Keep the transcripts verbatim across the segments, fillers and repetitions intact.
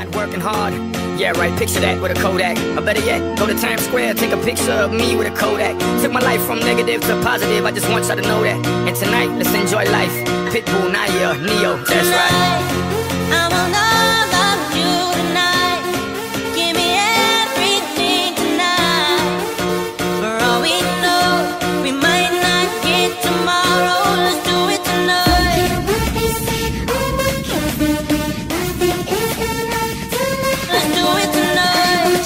not working hard. Yeah, right, picture that with a Kodak. Or better yet, go to Times Square, take a picture of me with a Kodak. Took my life from negative to positive, I just want y'all to know that. And tonight, let's enjoy life. Pitbull, Naya, Neo, that's right. I will not love you tonight. Give me everything tonight. For all we know, we might not get tomorrow. Let's do it tonight. Let's do it tonight.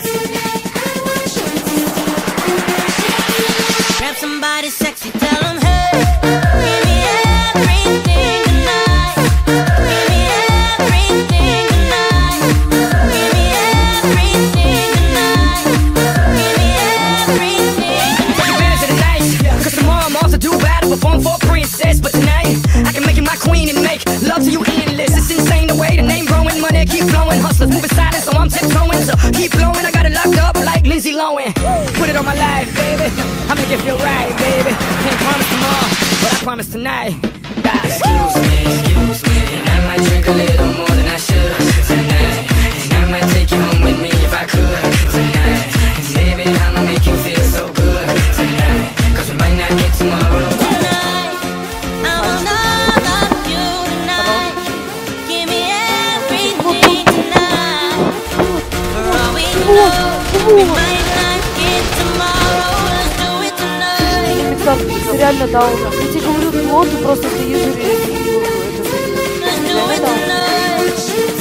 Grab somebody sexy, tell them hey. Give me everything tonight. Give me everything tonight. Give me everything tonight. Give me everything tonight. Take advantage of the night, cause tomorrow I'm off to do battle, perform for a princess. But tonight, I can make you my queen and make love to you endless. It's insane the way the name growing, money keep flowing. Hustlers moving silent, so I'm tiptoeing. So keep blowing, I got it locked up like Lindsay Lohan. Put it on my life, baby, I'll make it feel right, baby. Can't promise tomorrow, but I promise tonight. God. Excuse me, excuse me, and I might drink a little more than I should tonight. And I might take you home with me if I could tonight. And baby, I'ma make you feel so good tonight, cause we might not get tomorrow. Tonight, I will not love you tonight. Give me everything tonight. For all we know, we might not get tomorrow. Let's do it tonight. Так, реально даун. Я тебе говорю, пилот, ты просто стоишь и Let's do it tonight.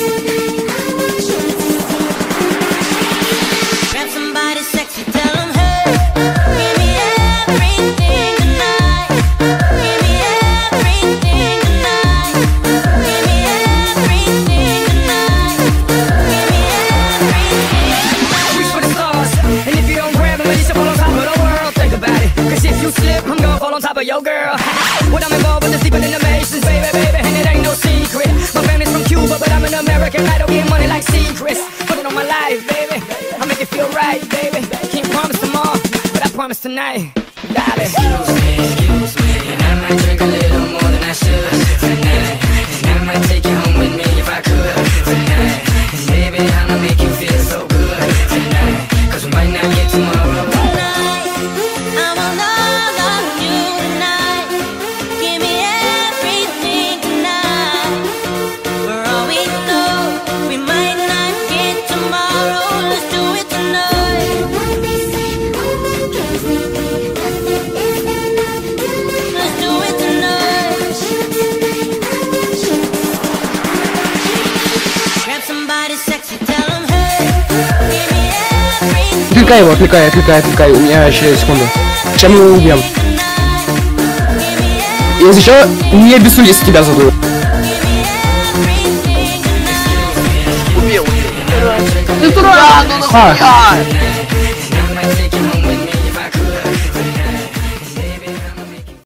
Grab somebody sexy, tell them hey. Give me everything tonight. Give me everything tonight. Give me everything tonight. Give me everything tonight. Reach for the stars, and if you don't grab them, you should fall on top of the world. Think about it, cause if you slip, I'm gonna fall on top of your girl. When I'm involved with the deeper than the Masons, baby, baby, and it ain't no secret. My family's from Cuba, but I'm an American. I don't get money like secrets. Put it on my life, baby, I'll make it feel right, baby. Can't promise tomorrow, but I promise tonight, darling. Excuse me, excuse me, and I might drink a little more than I should tonight. And I might take you home with me if I could tonight. And baby, I'ma make you feel so good tonight, cause we might not get tomorrow. Tonight, I will not love you tonight. Give me everything tonight. For all we know, we might not get tomorrow. Let's do it tonight. Let's do it tonight. Grab somebody sexy, tell them hey. Give me everything. Отвлекай его, отвлекай, отвлекай, отвлекай. У меня еще секунду. Сейчас мы его убьем. Если что, не обессудь, если тебя задуют. Убил. Ты дурак, ну нахуя? And I might take you home